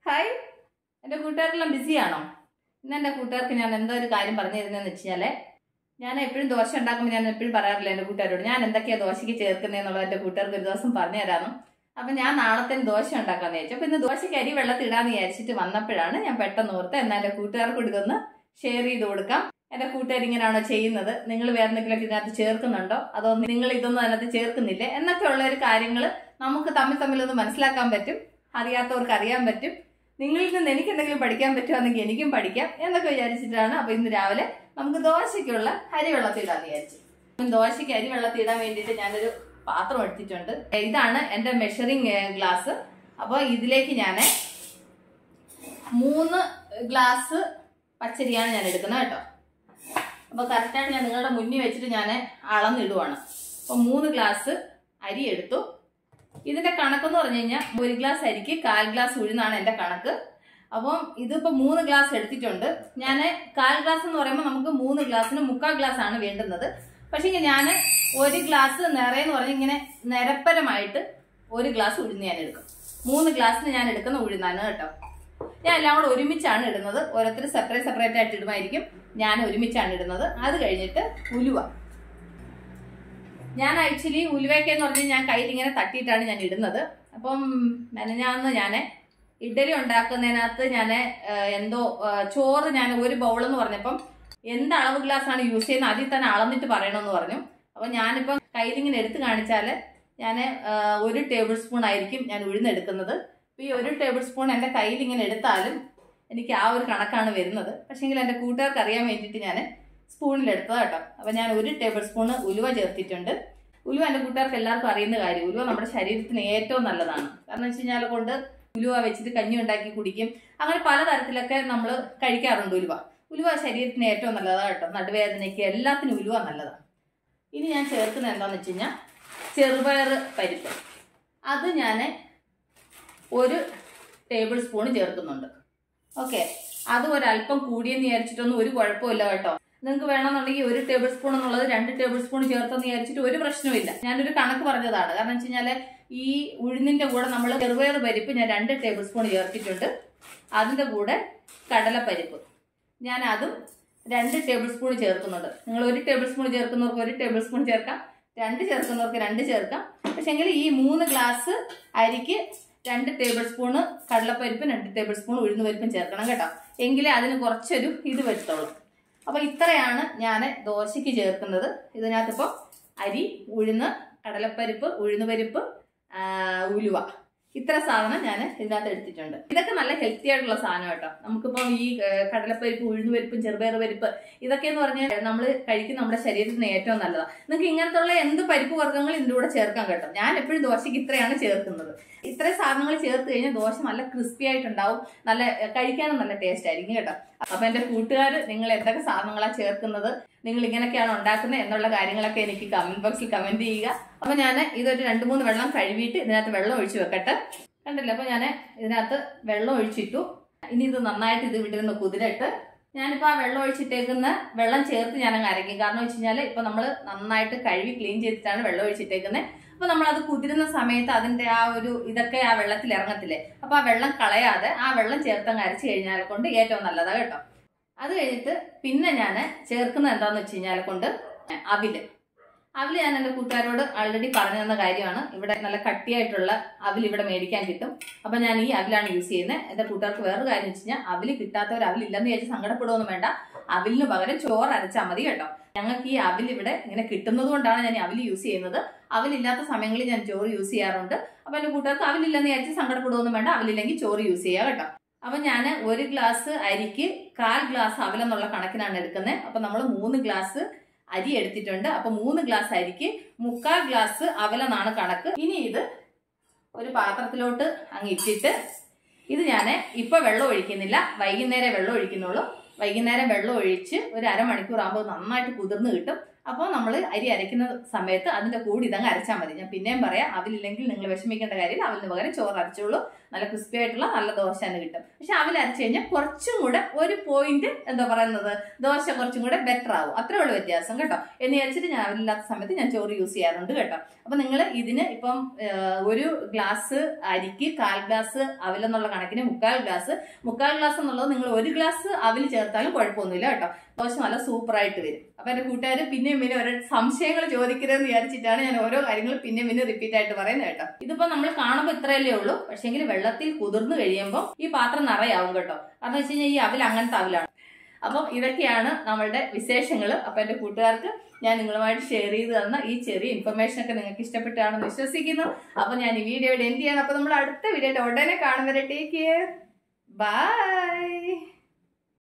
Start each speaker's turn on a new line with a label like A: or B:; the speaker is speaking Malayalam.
A: ഹായ്, എൻ്റെ കൂട്ടുകാരെല്ലാം ബിസിയാണോ? ഇന്ന് എൻ്റെ കൂട്ടുകാർക്ക് ഞാൻ എന്തോ ഒരു കാര്യം പറഞ്ഞു തരുന്നതെന്ന് വെച്ചാൽ, ഞാൻ എപ്പോഴും ദോശ ഉണ്ടാക്കുമ്പോൾ ഞാൻ എപ്പോഴും പറയാറില്ല എൻ്റെ കൂട്ടുകാരോട് ഞാൻ എന്തൊക്കെയാണ് ദോശയ്ക്ക് ചേർക്കുന്നതെന്നുള്ളത് എൻ്റെ കൂട്ടുകാർക്ക് ഒരു ദിവസം പറഞ്ഞു തരാമെന്നും. അപ്പം ഞാൻ നാളത്തെ ദോശ ഉണ്ടാക്കാമെന്ന് വിചാരിച്ചു. അപ്പം ഇന്ന് ദോശയ്ക്ക് അരി വെള്ളത്തിടാന്ന് വിചാരിച്ചിട്ട് വന്നപ്പോഴാണ് ഞാൻ പെട്ടെന്ന് ഓർത്ത് എന്നാൽ എൻ്റെ കൂട്ടുകാർക്ക് ഇതൊന്ന് ഷെയർ ചെയ്ത് കൊടുക്കാം. എൻ്റെ കൂട്ടുകാർ ഇങ്ങനെയാണോ ചെയ്യുന്നത്, നിങ്ങൾ വേറെ എന്തെങ്കിലുമൊക്കെ ഇതിനകത്ത് ചേർക്കുന്നുണ്ടോ, അതോ നിങ്ങൾ ഇതൊന്നും അതിനകത്ത് ചേർക്കുന്നില്ലേ എന്നൊക്കെ ഉള്ള ഒരു കാര്യങ്ങൾ നമുക്ക് തമ്മിലൊന്ന് മനസ്സിലാക്കാൻ പറ്റും. അറിയാത്തവർക്ക് അറിയാൻ പറ്റും. നിങ്ങളിൽ നിന്ന് എനിക്ക് എന്തെങ്കിലും പഠിക്കാൻ പറ്റുവാണെങ്കിൽ എനിക്കും പഠിക്കാം എന്നൊക്കെ വിചാരിച്ചിട്ടാണ്. അപ്പൊ ഇന്ന് രാവിലെ നമുക്ക് ദോശയ്ക്കുള്ള അരി വെള്ളത്തിടാന്ന് വിചാരിച്ചു. ദോശയ്ക്ക് അരി വെള്ളത്തിടാൻ വേണ്ടിയിട്ട് ഞാനൊരു പാത്രം എടുത്തിട്ടുണ്ട്. ഇതാണ് എൻ്റെ മെഷറിംഗ് ഗ്ലാസ്. അപ്പോൾ ഇതിലേക്ക് ഞാൻ 3 ഗ്ലാസ് പച്ചരിയാണ് ഞാൻ എടുക്കുന്നത് കേട്ടോ. അപ്പോൾ കറക്റ്റായിട്ട് ഞാൻ നിങ്ങളുടെ മുന്നിൽ വെച്ചിട്ട് ഞാൻ അളന്നിടുവാണ്. അപ്പോൾ 3 ഗ്ലാസ് അരി എടുത്തു. ഇതിന്റെ കണക്കെന്ന് പറഞ്ഞു കഴിഞ്ഞാൽ 1 ഗ്ലാസ് അരിക്ക് 1/4 ഗ്ലാസ് ഉഴുന്നാണ് എന്റെ കണക്ക്. അപ്പം ഇതിപ്പോ 3 ഗ്ലാസ് എടുത്തിട്ടുണ്ട്. ഞാൻ 1/4 ഗ്ലാസ് എന്ന് പറയുമ്പോൾ നമുക്ക് 3 ഗ്ലാസ്സിന് 3/4 ഗ്ലാസ് ആണ് വേണ്ടുന്നത്. പക്ഷേ ഞാൻ 1 ഗ്ലാസ് നിറയെന്ന് പറഞ്ഞ് ഇങ്ങനെ നിരപ്പരമായിട്ട് 1 ഗ്ലാസ് ഉഴുന്ന് ഞാൻ എടുക്കും. 3 ഗ്ലാസ്സിന് ഞാൻ എടുക്കുന്ന ഉഴുന്നാണ് കേട്ടോ. ഞാൻ എല്ലാം കൂടെ ഒരുമിച്ചാണ് ഇടുന്നത്. ഓരോരുത്തർ സെപ്പറേറ്റ് ആയിട്ട് ഇടുമായിരിക്കും. ഞാൻ ഒരുമിച്ചാണ് ഇടുന്നത്. അത് കഴിഞ്ഞിട്ട് ഉലുവ. ഞാൻ ആക്ച്വലി ഉലുവയ്ക്ക് എന്ന് പറഞ്ഞാൽ ഞാൻ കയ്യിൽ ഇങ്ങനെ തട്ടിയിട്ടാണ് ഞാൻ ഇടുന്നത്. അപ്പം മെനഞ്ഞാന്ന് ഞാൻ ഇഡലി ഉണ്ടാക്കുന്നതിനകത്ത് ഞാൻ എന്തോ ചോറ് ഞാൻ 1 ബൗൾ എന്ന് പറഞ്ഞപ്പം എന്ത് അളവ് ഗ്ലാസ് ആണ് യൂസ് ചെയ്യുന്നത് അതിൽ തന്നെ അളന്നിട്ട് പറയണമെന്ന് പറഞ്ഞു. അപ്പം ഞാനിപ്പം കയ്യിലിങ്ങനെ എടുത്ത് കാണിച്ചാൽ ഞാൻ 1 ടേബിൾ സ്പൂൺ ആയിരിക്കും ഞാൻ ഉഴുന്നെടുക്കുന്നത്. അപ്പോൾ ഈ 1 ടേബിൾ സ്പൂൺ എൻ്റെ കയ്യിൽ ഇങ്ങനെ എടുത്താലും എനിക്ക് ആ ഒരു കണക്കാണ് വരുന്നത്. പക്ഷേങ്കിൽ എൻ്റെ കൂട്ടുകാർക്ക് അറിയാൻ വേണ്ടിയിട്ട് ഞാൻ സ്പൂണിലെടുത്തത് കേട്ടോ. അപ്പം ഞാൻ 1 ടേബിൾ സ്പൂൺ ഉലുവ ചേർത്തിട്ടുണ്ട്. ഉലുവ എൻ്റെ കൂട്ടുകാർക്ക് എല്ലാവർക്കും അറിയുന്ന കാര്യം. ഉലുവ നമ്മുടെ ശരീരത്തിന് ഏറ്റവും നല്ലതാണ്. കാരണം വെച്ച് കഴിഞ്ഞാൽ കൊണ്ട് ഉലുവ വെച്ചിട്ട് കഞ്ഞി ഉണ്ടാക്കി കുടിക്കും. അങ്ങനെ പലതരത്തിലൊക്കെ നമ്മൾ കഴിക്കാറുണ്ട് ഉലുവ. ഉലുവ ശരീരത്തിന് ഏറ്റവും നല്ലതാണ് കേട്ടോ. നടുവേദനയ്ക്ക് എല്ലാത്തിനും ഉലുവ നല്ലതാണ്. ഇനി ഞാൻ ചേർക്കുന്നത് എന്താണെന്ന് വെച്ച് കഴിഞ്ഞാൽ ചെറുപയർ പരിപ്പ്. അത് ഞാൻ 1 ടേബിൾ സ്പൂൺ ചേർക്കുന്നുണ്ട്. ഓക്കെ, അത് ഒരല്പം കൂടിയെന്ന് വിചാരിച്ചിട്ടൊന്നും ഒരു കുഴപ്പമില്ല കേട്ടോ. നിങ്ങൾക്ക് വേണമെന്നുണ്ടെങ്കിൽ 1 ടേബിൾ സ്പൂൺ എന്നുള്ളത് 2 ടേബിൾ സ്പൂൺ ചേർത്തെന്ന് വിചാരിച്ചിട്ട് ഒരു പ്രശ്നമില്ല. ഞാനൊരു കണക്ക് പറഞ്ഞതാണ്. കാരണം വെച്ച് കഴിഞ്ഞാൽ ഈ ഉഴുന്നിന്റെ കൂടെ നമ്മൾ ചെറുപയർ പരിപ്പ് ഞാൻ 2 ടേബിൾ സ്പൂൺ ചേർത്തിട്ടുണ്ട്. അതിന്റെ കൂടെ കടലപ്പരിപ്പ് ഞാൻ അതും 2 ടേബിൾ സ്പൂൺ ചേർക്കുന്നുണ്ട്. നിങ്ങൾ 1 ടേബിൾ സ്പൂൺ ചേർക്കുന്നവർക്ക് 1 ടേബിൾ സ്പൂൺ ചേർക്കാം, 2 ചേർക്കുന്നവർക്ക് 2 ചേർക്കാം. പക്ഷെങ്കിൽ ഈ 3 ഗ്ലാസ് അരിക്ക് 2 ടേബിൾ സ്പൂണ് കടലപ്പരിപ്പും 2 ടേബിൾ സ്പൂൺ ഉഴുന്ന് പരിപ്പും ചേർക്കണം കേട്ടോ. എങ്കിലേ അതിന് കുറച്ചൊരു ഇത് വരുത്തുള്ളൂ. അപ്പൊ ഇത്രയാണ് ഞാൻ ദോശയ്ക്ക് ചേർക്കുന്നത്. ഇതിനകത്തിപ്പോൾ അരി, ഉഴുന്ന്, കടലപ്പരിപ്പ്, ഉഴുന്നുപരിപ്പ്, ഉലുവ, ഇത്ര സാധനം ഞാൻ ഇതിനകത്ത് എടുത്തിട്ടുണ്ട്. ഇതൊക്കെ നല്ല ഹെൽത്തി ആയിട്ടുള്ള സാധനം കേട്ടോ. നമുക്കിപ്പോൾ ഈ കടലപ്പരിപ്പ്, ഉഴുന്നുപരിപ്പും ചെറുപയർ പരിപ്പ് ഇതൊക്കെ എന്ന് പറഞ്ഞാൽ നമ്മൾ കഴിക്കുന്ന നമ്മുടെ ശരീരത്തിന് ഏറ്റവും നല്ലതാണ്. നിങ്ങൾക്ക് ഇങ്ങനത്തുള്ള എന്ത് പരിപ്പ് വർഗ്ഗങ്ങൾ ഇതിൻ്റെ കൂടെ ചേർക്കാൻ കേട്ടോ. ഞാൻ എപ്പോഴും ദോശയ്ക്ക് ഇത്രയാണ് ചേർക്കുന്നത്. ഇത്രയും സാധനങ്ങൾ ചേർത്ത് കഴിഞ്ഞാൽ ദോശ നല്ല ക്രിസ്പി ആയിട്ടുണ്ടാവും. നല്ല കഴിക്കാനും നല്ല ടേസ്റ്റ് ആയിരിക്കും കേട്ടോ. അപ്പൊ എന്റെ കൂട്ടുകാർ നിങ്ങൾ എന്തൊക്കെ സാധനങ്ങളാണ് ചേർക്കുന്നത്, നിങ്ങൾ ഇങ്ങനെയൊക്കെയാണ് ഉണ്ടാക്കുന്നത് എന്നുള്ള കാര്യങ്ങളൊക്കെ എനിക്ക് കമന്റ് ബോക്സിൽ കമന്റ് ചെയ്യുക. അപ്പൊ ഞാൻ ഇതൊരു 2-3 വെള്ളം കഴുകിയിട്ട് ഇതിനകത്ത് വെള്ളം ഒഴിച്ചു വെക്കട്ടെ. കണ്ടില്ല, അപ്പൊ ഞാൻ ഇതിനകത്ത് വെള്ളം ഒഴിച്ചിട്ടു. ഇനി ഇത് നന്നായിട്ട് ഇത് വിട്ടിരുന്ന് കുതിരട്ട് ഞാനിപ്പോ ആ വെള്ളം ഒഴിച്ചിട്ടേക്കുന്ന വെള്ളം ചേർത്ത് ഞാനങ്ങ് അരയ്ക്കും. കാരണം വെച്ച് കഴിഞ്ഞാൽ ഇപ്പൊ നമ്മൾ നന്നായിട്ട് കഴുകി ക്ലീൻ ചെയ്തിട്ടാണ് വെള്ളം ഒഴിച്ചിട്ടേക്കുന്നത്. അപ്പൊ നമ്മളത് കുതിരുന്ന സമയത്ത് അതിന്റെ ആ ഒരു ഇതൊക്കെ ആ വെള്ളത്തിൽ ഇറങ്ങത്തില്ലേ. അപ്പൊ ആ വെള്ളം കളയാതെ ആ വെള്ളം ചേർത്തങ്ങ് അരച്ചു കഴിഞ്ഞാൽ കൊണ്ട് ഏറ്റവും നല്ലതാണ് കേട്ടോ. അത് കഴിഞ്ഞിട്ട് പിന്നെ ഞാൻ ചേർക്കുന്നത് എന്താന്ന് വെച്ച് കഴിഞ്ഞാൽ കൊണ്ട് അവില് ഞാൻ എൻ്റെ കൂട്ടുകാരോട് ആൾറെഡി പറഞ്ഞു തന്ന കാര്യമാണ്. ഇവിടെ നല്ല കട്ടിയായിട്ടുള്ള അവിൽ ഇവിടെ മേടിക്കാൻ കിട്ടും. അപ്പൊ ഞാൻ ഈ അവിലാണ് യൂസ് ചെയ്യുന്നത്. എൻ്റെ കൂട്ടുകാർക്ക് വേറൊരു കാര്യം വെച്ച് കഴിഞ്ഞാൽ അവില് കിട്ടാത്തവർ അവിലില്ലെന്ന് വിചാരിച്ച് സങ്കടപ്പെടുവൊന്നും വേണ്ട. അവിലിന് പകരം ചോറ് അരച്ചാൽ മതി കേട്ടോ. ഞങ്ങൾക്ക് ഈ അവിൽ ഇവിടെ ഇങ്ങനെ കിട്ടുന്നത് കൊണ്ടാണ് ഞാൻ അവിൽ യൂസ് ചെയ്യുന്നത്. അവിലില്ലാത്ത സമയങ്ങളിൽ ഞാൻ ചോറ് യൂസ് ചെയ്യാറുണ്ട്. അപ്പൊ എൻ്റെ കൂട്ടുകാർക്ക് അവിലില്ലെന്ന് വിചാരിച്ച് സങ്കടപ്പെടുവൊന്നും വേണ്ട. അവിലില്ലെങ്കിൽ ചോറ് യൂസ് ചെയ്യുക കേട്ടോ. അപ്പൊ ഞാൻ 1 ഗ്ലാസ് അരിക്ക് 1/4 ഗ്ലാസ് അവിലെന്നുള്ള കണക്കിനാണ് എടുക്കുന്നത്. അപ്പൊ നമ്മൾ 3 ഗ്ലാസ് അരി എടുത്തിട്ടുണ്ട്. അപ്പൊ 3 ഗ്ലാസ് അരിക്ക് 3/4 ഗ്ലാസ് അവലെന്നാണ് കണക്ക്. ഇനി ഇത് ഒരു പാത്രത്തിലോട്ട് അങ്ങ് ഇട്ടിട്ട് ഇത് ഞാൻ ഇപ്പൊ വെള്ളം ഒഴിക്കുന്നില്ല, വൈകുന്നേരം വെള്ളം ഒഴിക്കുന്നുള്ളൂ. വൈകുന്നേരം വെള്ളം ഒഴിച്ച് ഒരു അരമണിക്കൂർ ആകുമ്പോൾ നന്നായിട്ട് കുതിർന്ന് കിട്ടും. അപ്പോൾ നമ്മൾ അരി അരയ്ക്കുന്ന സമയത്ത് അതിന്റെ കൂടി ഇതങ്ങ് അരച്ചാൽ മതി. ഞാൻ പിന്നെയും പറയാം, അവിലില്ലെങ്കിൽ നിങ്ങൾ വിഷമിക്കേണ്ട കാര്യമില്ല. അവിലിന് പകരം ചോറ് അരച്ചോളൂ. നല്ല ക്രിസ്പി ആയിട്ടുള്ള നല്ല ദോശ തന്നെ കിട്ടും. പക്ഷെ അവിൽ അരച്ചു കഴിഞ്ഞാൽ കുറച്ചും കൂടെ ഒരു പോയിന്റ് എന്താ പറയുന്നത്, ദോശ കുറച്ചും കൂടെ ബെറ്റർ ആവും. അത്രേ ഉള്ളൂ വ്യത്യാസം കേട്ടോ. എന്ന് വിചാരിച്ചിട്ട് ഞാൻ അവിലില്ലാത്ത സമയത്ത് ഞാൻ ചോറ് യൂസ് ചെയ്യാറുണ്ട് കേട്ടോ. അപ്പൊ നിങ്ങൾ ഇതിന് ഇപ്പം ഒരു ഗ്ലാസ് അരിക്ക് 1/4 ഗ്ലാസ് അവിലെന്നുള്ള കണക്കിന് 1/4 ഗ്ലാസ് എന്നുള്ളത് നിങ്ങൾ 1 ഗ്ലാസ് അവിൽ ചേർത്താലും കുഴപ്പമൊന്നുമില്ല കേട്ടോ. ദോശ നല്ല സൂപ്പറായിട്ട് വരും. അപ്പൊ എന്റെ കൂട്ടുകാർ പിന്നെയും ഓരോ സംശയങ്ങൾ ചോദിക്കരുതെന്ന് വിചാരിച്ചിട്ടാണ് ഞാൻ ഓരോ കാര്യങ്ങൾ പിന്നെയും റിപ്പീറ്റ് ആയിട്ട് പറയുന്നത് കേട്ടോ. ഇതിപ്പോ നമ്മൾ കാണുമ്പോൾ ഇത്രയല്ലേ ഉള്ളൂ, പക്ഷെങ്കിൽ വെള്ളത്തിൽ കുതിർന്ന് കഴിയുമ്പോൾ ഈ പാത്രം നിറയാവും കേട്ടോ. കാരണം വെച്ച് കഴിഞ്ഞാൽ ഈ അവിൽ അങ്ങനത്തെ അവിലാണ്. അപ്പം ഇതൊക്കെയാണ് നമ്മളുടെ വിശേഷങ്ങൾ. അപ്പൊ എന്റെ കൂട്ടുകാർക്ക് ഞാൻ നിങ്ങളുമായിട്ട് ഷെയർ ചെയ്ത് തന്ന ഈ ചെറിയ ഇൻഫർമേഷൻ ഒക്കെ നിങ്ങൾക്ക് ഇഷ്ടപ്പെട്ടാണെന്ന് വിശ്വസിക്കുന്നു. അപ്പൊ ഞാൻ ഈ വീഡിയോ എൻഡ് ചെയ്യണം. അപ്പൊ നമ്മൾ അടുത്ത വീഡിയോ ഉടനെ കാണുന്നവരെ ടേക്ക് കെയർ, ബൈ.